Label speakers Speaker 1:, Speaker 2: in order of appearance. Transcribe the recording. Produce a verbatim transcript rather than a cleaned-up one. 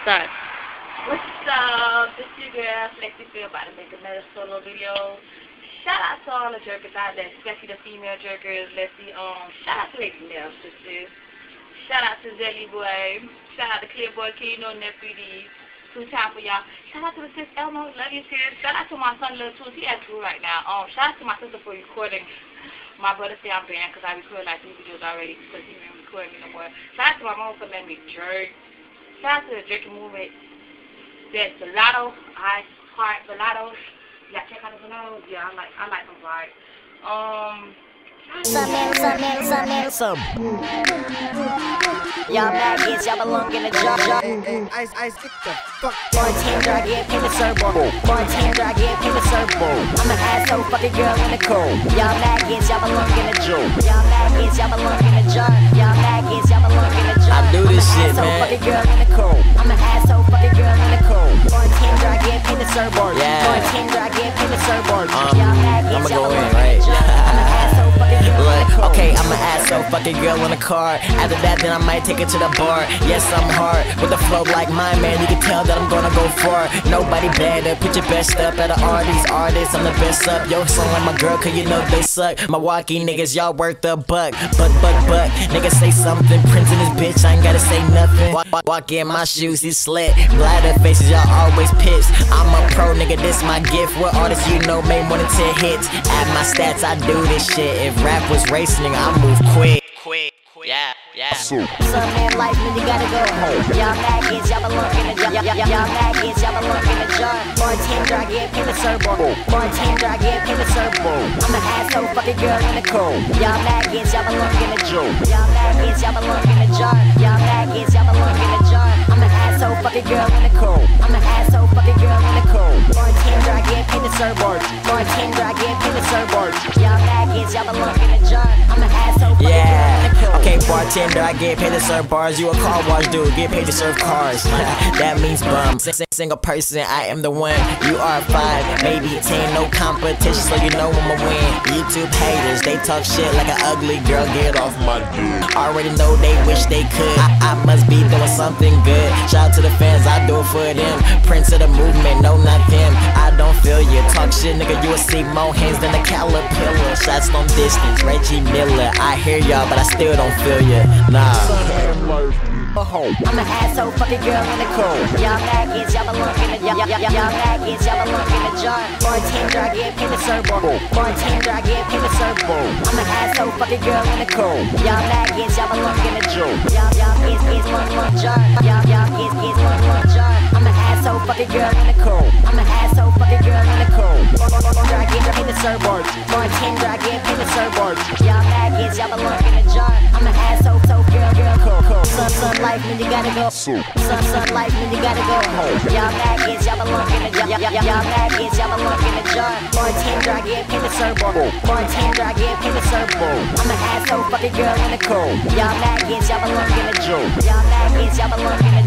Speaker 1: Start.
Speaker 2: What's up? This your girl, Flexi Feel, about to make another solo video. Shout out to all the jerkers out there, especially the female jerkers. Let's see, um, shout out to Lady Mel sisters. Shout out to Zelly Boy. Shout out to Clear Boy Kino, Nephew D. Two time for y'all. Shout out to the sis Elmo, love you sis. Shout out to my son Lil Tools, he at school right now. Um, shout out to my sister for recording. My brother say I'm banned because I recorded like three videos already because he didn't record me no more. Shout out to my mom for letting me jerk. Shout out to the jerking movement. That's Velato, I heart Velato. Y'all check out the Velato. Yeah, I like I like them right. Um
Speaker 3: Some man, some man, some man, some. Y'all maggots, y'all belong in the jar.
Speaker 4: Ice, ice, get the fuck.
Speaker 3: Bartender, I get in the servo. Bartender, I get in the servo. I'm an asshole fucking girl in the cold. Y'all maggots, y'all belong in the jar. Y'all maggots, y'all belong in the jar. Y'all maggots, y'all belong in the jar.
Speaker 5: I do this shit,
Speaker 3: man. I'm an asshole
Speaker 5: man.
Speaker 3: fucking girl in the cold. I'm an asshole fucking girl in the cold. Bartender, I get in the servo.
Speaker 5: Yeah.
Speaker 3: Bartender, I get in the servo.
Speaker 5: Um,
Speaker 3: Y'all maggots,
Speaker 5: I'ma
Speaker 3: y'all
Speaker 5: go
Speaker 3: belong
Speaker 5: in,
Speaker 3: in
Speaker 5: right?
Speaker 3: the jar. I'm an asshole fucking girl in the cold.
Speaker 5: Okay, I'm an asshole fucking girl in the car. After that, then I might take it to the bar. Yes, I'm hard with the flow like mine, man. You can tell that I'm gonna go far. Nobody better. Put your best up out of all these artists. I'm the best up. Yo, song like my girl, cause you know they suck. Milwaukee niggas, y'all worth the buck. Buck, buck, buck. Niggas say something. Prince in this bitch, I ain't gotta say nothing. Walk, walk, walk in my shoes, he's slit. Bladder faces, y'all always pissed. I'm a pro, nigga, this my gift. What artists you know made more than ten hits? At my stats, I do this shit. If rap was racing, nigga, I move quick. Quick, quick. Yeah, yeah.
Speaker 3: Some man like me, you gotta go home. Y'all maggots, y'all belong in the jar. Y'all maggots, y'all belong in the jar. Bartender, I get in the servo. Bartender, I get in the servo. I'm an asshole fucking girl in the cold. Y'all maggots, y'all belong in the jar. Y'all maggots, y'all belong in the jar. Y'all maggots, y'all belong in the jar. I'm an asshole fucking girl in the cold. I'm an asshole fucking girl in the cold. Bartender, I get in the servo. Bartender, I get in the servo. Y'all maggots, y'all belong in the jar. I'm an asshole fucking girl in the cold.
Speaker 5: Okay, bartender, I get paid to serve bars. You a car wash dude, get paid to serve cars. That means bum. S single person, I am the one. You are five, maybe ten. No competition, so you know I'ma win. YouTube haters, they talk shit like an ugly girl. Get off my dick. Already know they wish they could. I, I must be doing something good. Shout out to the fans, I do it for them. Prince of the movement, no, not them. I don't feel you. Talk shit, nigga, you will see more hands than a caterpillar. Shots from distance, Reggie Miller. I hear y'all, but I still don't feel you. Nah.
Speaker 3: I'm an asshole fucking girl in the cold. Y'all maggots, y'all belong in the jar. Y'all maggots, y'all belong in the jar. Bartender, I get in the servo. Bartender, I get in the servo. I'm an asshole fucking girl in the cold. Y'all maggots, y'all belong in the jar. Y'all y'all kids, kids, one, one jar. Y'all y'all kids, kids, one, one jar. I'm an asshole fucking girl in the cold. I'm an asshole fucking girl in the cold. Bartender, I get in the servo. Bartender, I get in the servo. Y'all maggots, y'all belong in the jar. I'm an asshole, so girl, girl, cold, cold. Sun, sun, life, man, you gotta go. Sun, sun, life, man, you gotta go home. Y'all maggots, y'all belong in the jar. Y'all maggots, y'all belong in the jar. Bartender, I get in the servo. Bartender, I get in the servo. I'm an asshole fucking girl in the cold. Y'all maggots, y'all belong in the jar. Y'all maggots, y'all belong in the